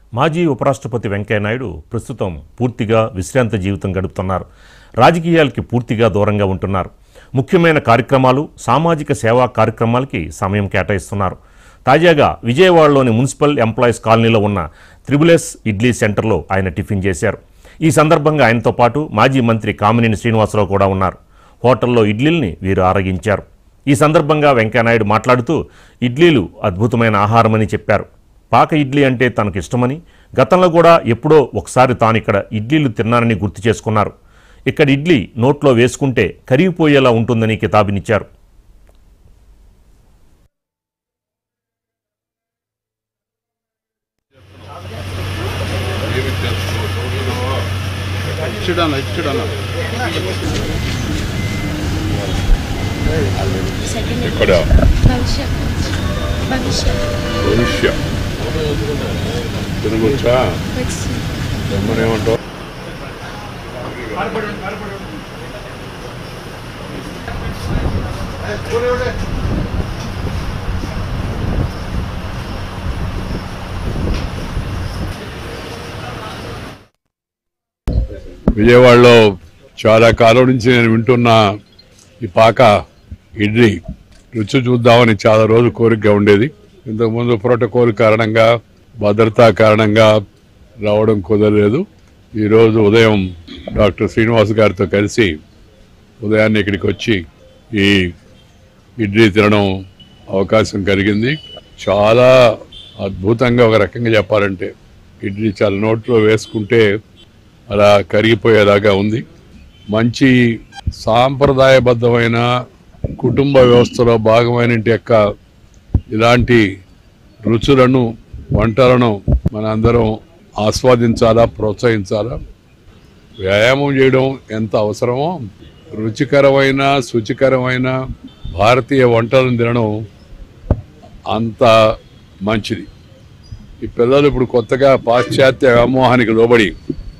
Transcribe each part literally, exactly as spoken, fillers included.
మాజీ ఉపరాష్ట్రపతి వెంకయ్య నాయుడు ప్రస్తుతం పూర్తిగా విశ్రాంత జీవితం గడుపుతున్నారు. రాజకీయాలకి పూర్తిగా దూరంగా ఉంటున్నారు. ముఖ్యమైన కార్యక్రమాలు, సామాజిక సేవా కార్యక్రమాలకి సమయం కేటాయిస్తున్నారు. తాజాగా విజయవాడలోని మున్సిపల్ ఎంప్లాయీస్ కాలనీలో ఉన్న త్రిబుల్ ఎస్ ఇడ్లీ సెంటర్లో ఆయన టిఫిన్ చేశారు. ఈ సందర్భంగా ఆయనతో పాటు మాజీ మంత్రి కామినేని శ్రీనివాసరావు కూడా ఉన్నారు. హోటల్లో ఇడ్లీల్ని వీరు ఆరగించారు. ఈ సందర్భంగా వెంకయ్యనాయుడు మాట్లాడుతూ ఇడ్లీలు అద్భుతమైన ఆహారమని చెప్పారు. పాక ఇడ్లీ అంటే తనకు ఇష్టమని, గతంలో కూడా ఎప్పుడో ఒకసారి తాను ఇక్కడ ఇడ్లీలు తిన్నానని గుర్తు చేసుకున్నారు. ఇక్కడ ఇడ్లీ నోట్లో వేసుకుంటే కరిగిపోయేలా ఉంటుందని కితాబునిచ్చారు. ఎక్కడ భవిష్య తినగొచ్చా ఏమంటావు? విజయవాడలో చాలా కాలం నుంచి నేను వింటున్న ఈ పాక ఇడ్లీ రుచి చూద్దామని చాలా రోజులు కోరికగా ఉండేది. ఇంతకుముందు ప్రోటోకాల్ కారణంగా, భద్రతా కారణంగా రావడం కుదరలేదు. ఈరోజు ఉదయం డాక్టర్ శ్రీనివాస్ గారితో కలిసి ఉదయాన్నే ఇక్కడికి వచ్చి ఈ ఇడ్లీ తినడం అవకాశం కలిగింది. చాలా అద్భుతంగా, ఒక రకంగా చెప్పాలంటే ఇడ్లీ చాలా నోట్లో వేసుకుంటే అలా కరిగిపోయేలాగా ఉంది. మంచి సాంప్రదాయబద్ధమైన కుటుంబ వ్యవస్థలో భాగమైన యొక్క ఇలాంటి రుచులను, వంటలను మన అందరం ఆస్వాదించాలా, ప్రోత్సహించాలా. వ్యాయామం చేయడం ఎంత అవసరమో రుచికరమైన, శుచికరమైన భారతీయ వంటలను తినడం అంత మంచిది. ఈ పిల్లలు ఇప్పుడు కొత్తగా పాశ్చాత్య వ్యామోహానికి లోబడి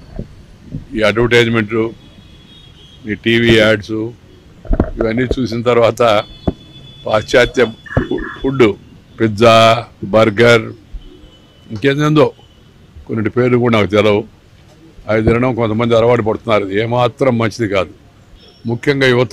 ఈ అడ్వర్టైజ్మెంట్లు, ఈ టీవీ యాడ్స్ ఇవన్నీ చూసిన తర్వాత పాశ్చాత్య ఫుడ్, పిజ్జా, బర్గర్, ఇంకేందో కొన్ని పేర్లు కూడా నాకు తెలవు, అవి తినడం కొంతమంది అలవాటు పడుతున్నారు. ఏమాత్రం మంచిది కాదు. ముఖ్యంగా యువత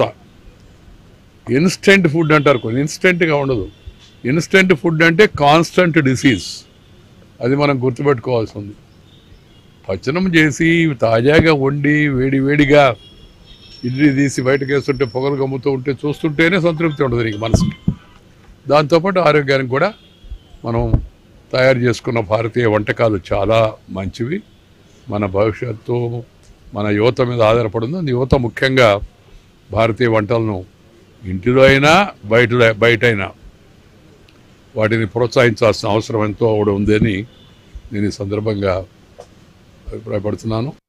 ఇన్స్టెంట్ ఫుడ్ అంటారు. కొన్ని ఇన్స్టెంట్గా ఉండదు. ఇన్స్టెంట్ ఫుడ్ అంటే కాన్స్టెంట్ డిసీజ్. అది మనం గుర్తుపెట్టుకోవాల్సి ఉంది. పచ్చనం చేసి తాజాగా వండి వేడి వేడిగా ఇడ్లీ తీసి బయటకు వేస్తుంటే, పొగలు గమ్ముతూ ఉంటే చూస్తుంటేనే సంతృప్తి ఉంటుంది నీకు మనసుకి. దాంతోపాటు ఆరోగ్యానికి కూడా మనం తయారు చేసుకున్న భారతీయ వంటకాలు చాలా మంచివి. మన భవిష్యత్తు మన యువత మీద ఆధారపడింది. యువత ముఖ్యంగా భారతీయ వంటలను ఇంటిలో అయినా బయట బయటైనా వాటిని ప్రోత్సహించాల్సిన అవసరం ఎంతో కూడా ఉందని నేను ఈ సందర్భంగా అభిప్రాయపడుతున్నాను.